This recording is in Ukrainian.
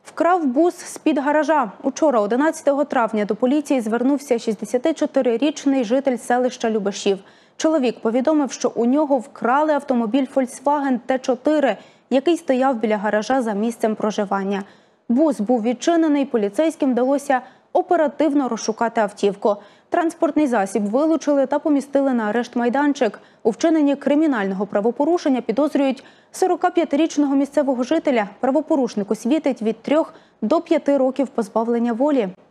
Вкрав бус з-під гаража. Учора, 11 травня, до поліції звернувся 64-річний житель селища Любешів. Чоловік повідомив, що у нього вкрали автомобіль Volkswagen T4, який стояв біля гаража за місцем проживання. Бус був відчинений, поліцейським вдалося оперативно розшукати автівку. Транспортний засіб вилучили та помістили на арешт-майданчик. У вчиненні кримінального правопорушення підозрюють 45-річного місцевого жителя. Правопорушнику світить від 3 до 5 років позбавлення волі.